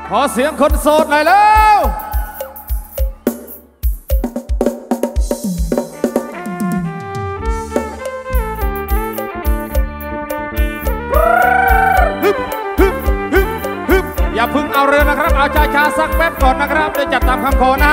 ขอเสียงคนโสดหน่อยแล้วอย่าพึ่งเอาเรือนะครับเอาช้าๆสักแป๊บก่อนนะครับเดี๋ยวจัดตามคำขอนะ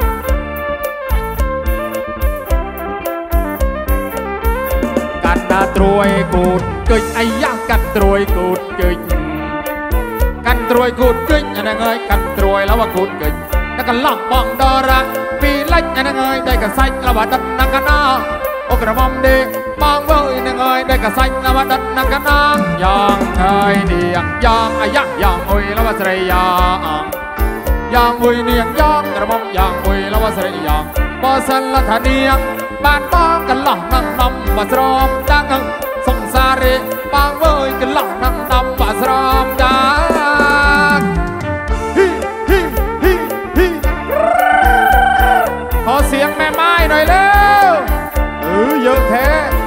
กันนาตรวยกูดกึ่งไอ้ยะกันตรวยกูดกึ่งกันตรวยกูดกึ่งอันนั้นเงยกันตรวยแล้วว่ากูดกึ่งนักกันล่องบองดอระปีเล็กอันนั้นเงยได้กันไซแล้วว่าดันนักกันนาโอกระมอมดีบางเว้ยนังเงยได้กันไซแล้วว่าดันนักกันนายองเงยเดียงยองไอ้ยะยองอุยแล้วว่าสระยองยองอุยเนียงยองกระมอมยองอุยแล้วว่าสระยองบอสันละทะเนียงบ้านบ้องกันหล่องนั่งนำบัสรอมจังสงสารบางเว้ยกันหล่องนั่งนำบัสรอมจังขอเสียงแม่ไม้หน่อยเร็วเยอะแท้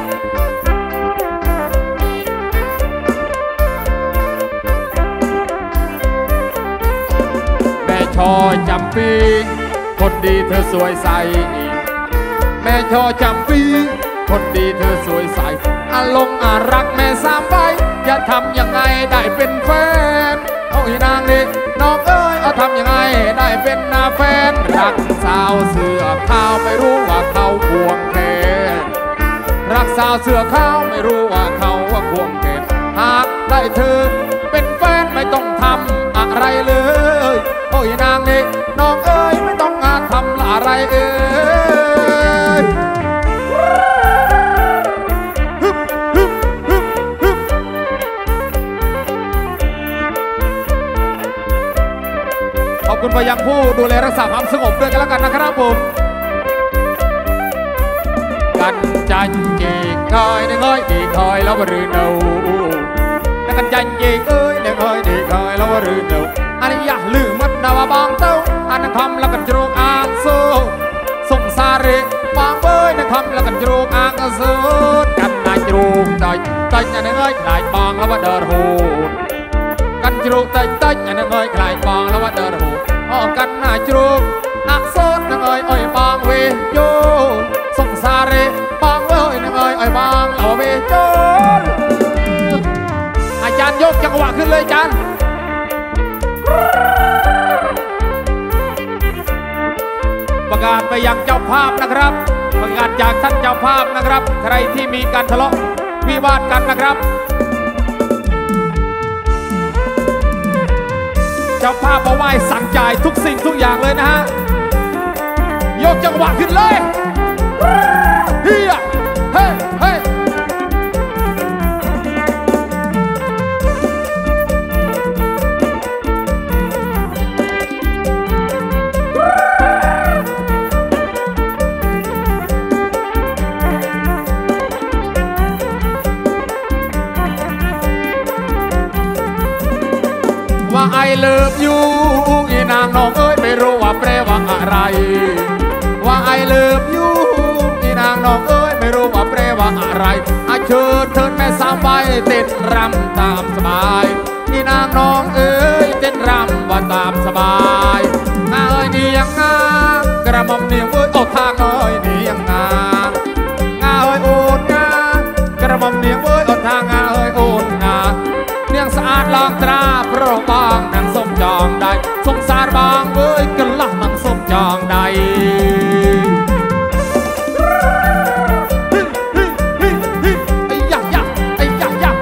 แม่ชอจำปีคนดีเธอสวยใสแม่ชอจำปีคนดีเธอสวยใสอาลงอารักแม่สามใบอย่าทำยังไงได้เป็นแฟนโอ้ยนางนี่น้องเอ้ยเอาทำยังไงได้เป็นแฟนรักสาวเสื้อขาวไม่รู้ว่าเขาควงแขนรักสาวเสื้อขาวไม่รู้ว่าเขาควงแขนหากได้เธอเป็นแฟนไม่ต้องทำอะไรเลยโอ้ยนางนี่น้องเอ้ยไม่ต้องทำอะไรเอ้ยขอบคุณไปยังผู้ดูแลรักษาความสงบด้วยกันแล้วกันนะครับผมกันจันจีคอยในคอยดีคอยแล้วว่ารือเนานักกันจันจีเอ้ยในคอยดีคอยแล้วว่ารือเนาอันนี้อย่าลืมมัดดาวบางเต้าอันนั้นคำแล้วกันโจกอ่างโซ่สงสารบางเอ้ยนั่นคำแล้วกันโจกอ่างโซ่กันนายโจกใจใจอันนั้นเอ้ยนายบางแล้วว่าเดินหูกันโจกใจใจอันนั้นเอ้ยนายบางแล้วว่าเดินหูอ๋อกันนายโจกอักโซ่นั่นเอ้ยอ้อยบางเวโยสงสารบางเอ้ยนั่นเอ้ยอ้อยบางแล้วเวโยอาจารย์ยกจังหวะขึ้นเลยอาจารย์ประกาศไปยังเจ้าภาพนะครับประกาศจากท่านเจ้าภาพนะครับใครที่มีการทะเลาะวิวาทกันนะครับเจ้าภาพมาไหว้สั่งจ่ายทุกสิ่งทุกอย่างเลยนะฮะยกจังหวะขึ้นเลยเฮียเฮ้เฮ้ว่าไอเลิฟยูอีนางน้องเอ้ยไม่รู้ว่าแปลว่าอะไรว่าไอเลิฟยูอีนางน้องเอ้ยไม่รู้ว่าแปลว่าอะไรอาเชิญเทินแม่สาวไปเต้นรำตามสบายอีนางน้องเอ้ยเต้นรำว่าตามสบายงาเอ้ยนี่ยังงากระหม่อมเนี่ยเอ้ยเอาทางเอ้ยนี่ยังงางาเอ้ยโอนงากระหม่อมเนี่ยเอ้ยเอาทางงาเอ้ยโอนงาเนียงสะอาดลองตราเพราะบางนางส้มจองได้สงสารบางเอ้ยกันลักนางส้มจองได้ไอ้ยักยักไอ้ยักยัก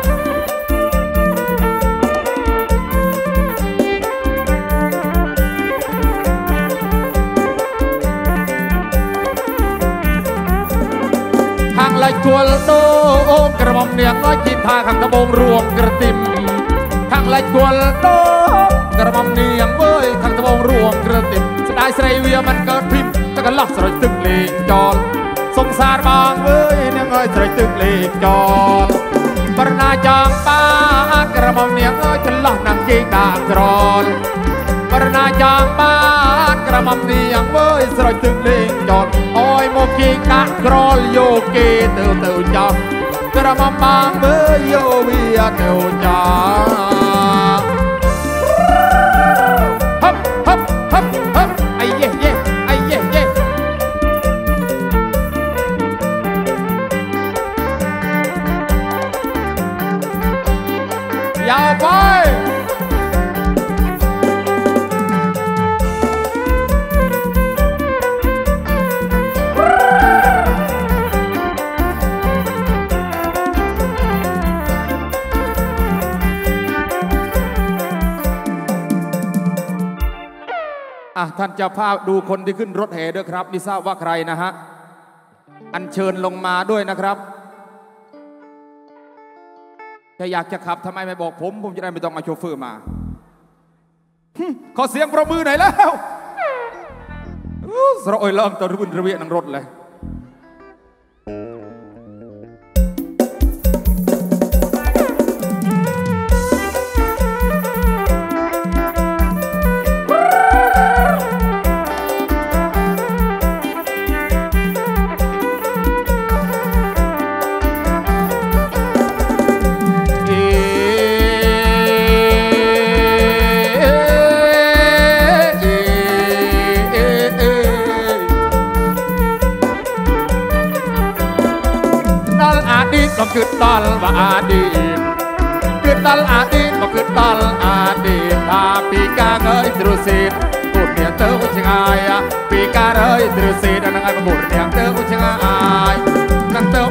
ทางไล่ทัวร์โตกระหม่อมเนียงน้อยกินทางขังกระโปงรวมกระติมทางไล่ทัวร์โตกระหม่อมเนียงเว้ยขังกระโปงรวมกระติมสดายใส่เวียมันเกิดพิมตะกันลักสลายตึกเลงจอลสงสารบางเว้ยเนียงเอ้ยสลายตึกเลงจอลปรนาจางป้ากระหม่อมเนียงเอ้ยฉันลักนางจีกาจรอนปรนาจางป้ากระหม่อมเนียงเว้ยสลายตึกเลงจอลโอ้ยโมกีกะกรอลโยเกเตือเตือจอกระหม่อมบางเว้ยโยเวียเตือจาท่านเจ้าภาพดูคนที่ขึ้นรถแห่ด้วยครับไม่ทราบว่าใครนะฮะอัญเชิญลงมาด้วยนะครับถ้าอยากจะขับทำไมไม่บอกผมจะได้ไม่ต้องเอาโชเฟอร์มาขอเสียงปรบมือหน่อยแล้วสระโอยเริ่มตะรุ่นระเวียนนั่งรถเลยคือตอนว่าอดีตคือตอนอดีตมาคือตอนอดีตถ้าปีกาเงยตรุสิตบุญเนี่ยเต้าชิงอายปีกาเงยตรุสิตนั่งไงบุญเนี่ยเต้าชิงอายนั่งเต้า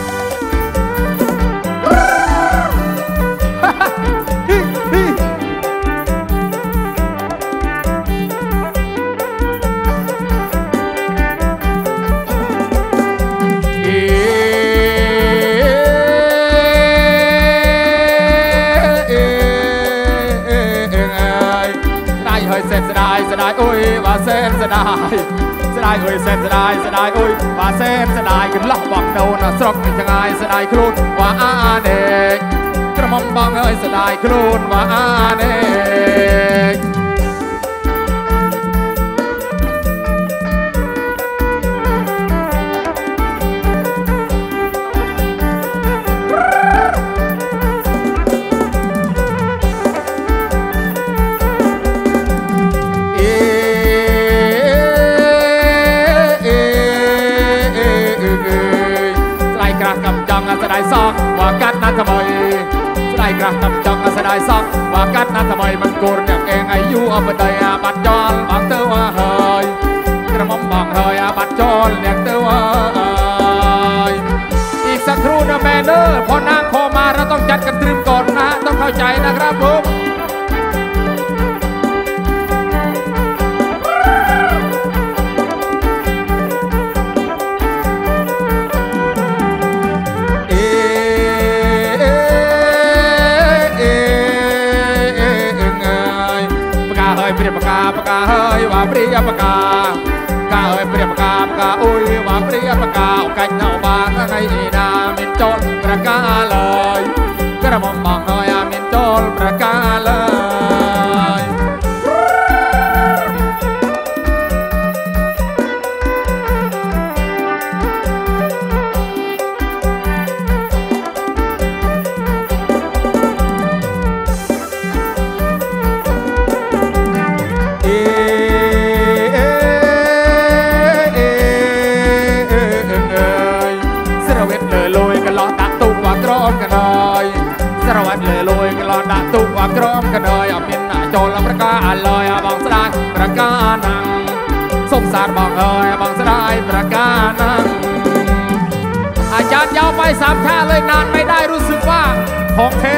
สดายโอ้ยว่าเส้นสดายสดายโอ้ยเส้นสดายสดายโอ้ยว่าเส้นสดายกันลักบังโดนสรกจังไงสดายครูนว่าอาเด็กกระหม่อมบังเอ้ยสดายครูนว่าอาเด็กสดายซอกว่ากัดนั้นทำไมสดายกระทำจังสดายซอกว่ากัดนั้นทำไมมันโกรธอย่างเองอายุเอาไปได้บัดจอลบางเตอว่าเฮยกระหม่อมบางเฮยบัดจอลอย่างเตอว่าอีกสักครู่นะแม่เนอพอนางโคมาเราต้องจัดกันตรึมก่อนนะต้องเข้าใจนะครับผมเปรียบปากกาเฮ้ยว่าเปรียบปากกากาเฮ้ยเปรียบปากกาโอ้ยว่าเปรียบปากกาเอากันเอาบางไงนามินโจลประกาเลยกระหม่อมบังเฮ้ยมินโจลประกาเลยสวัสดีเลยลอยกลอนดักตุว่ากรมกันเลยเอาเป็นโจรประกาเลยบางสลายประกานังสงสารบางเอ้ยบางสลายประกานังอาจารย์ยาวไป3 ชาเลยนานไม่ได้รู้สึกว่าของเท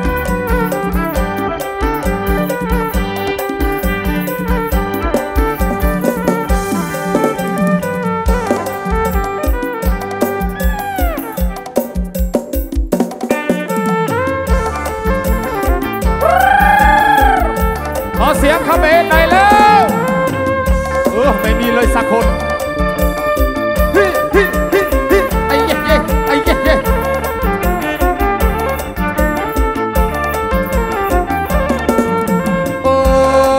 เสียงคาเมนไหนแล้วไม่มีเลยสักคนไอ้เย่ไอ้เย่โอ้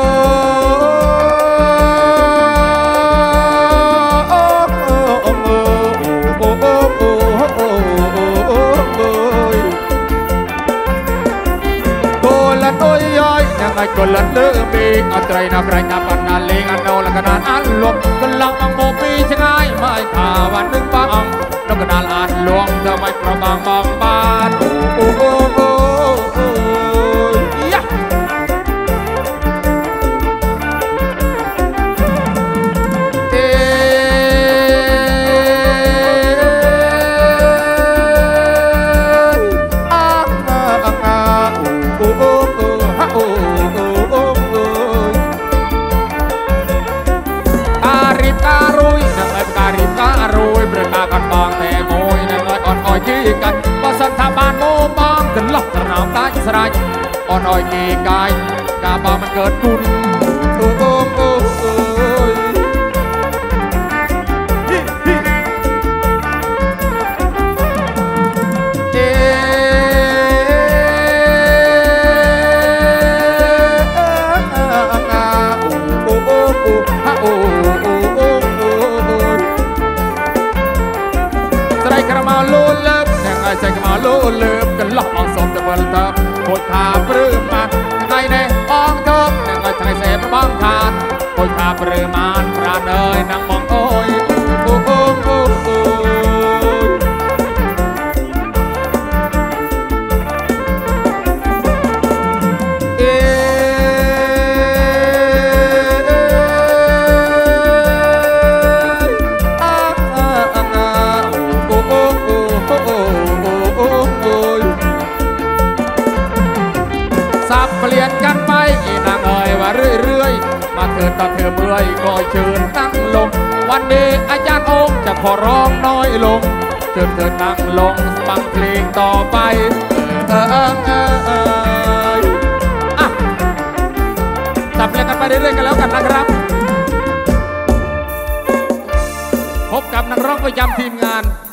ไอ้คนละเลือปีอัตรายนับไรนับปันนาเลงอันโนละขนาดอันลวงกันลังมังโมปีช่างไงไม่ข่าวันนึงบางนกกระดาษอันลวงเธอไม่ประบางบางบ้านโอ้โอ้โอ้โอ้ยะกันบ่สันทาบานโมบองกันหลอกกระหน่ำตายสลายอ่อนอ้อยกีกายกาบามันเกิดบุญโอ้โอ้โอ้โอ้ใส่กระมาโลเลิบกันหลอกออกสมจะเปิดเติมโคตรขาปลื้มมาไงในอ้องเทิมไงทางเสพบ้องทานโคตรขาปลื้มมานปราณเอ๋ยนางมองโอ้ยโอ้โอ้โอ้โอ้เปลี่ยนกันไปนางเอ๋ยว่าเรื่อยๆมาเถิดตาเธอเมื่อยก็เชิญนั่งลงวันนี้อาจารย์องค์จะขอร้องน้อยลงเชิญเธอนั่งลงฟังเพลงต่อไปจับเพลงกันไปเรื่อยๆกันแล้วกันนะครับพบกับนักร้องประจำทีมงาน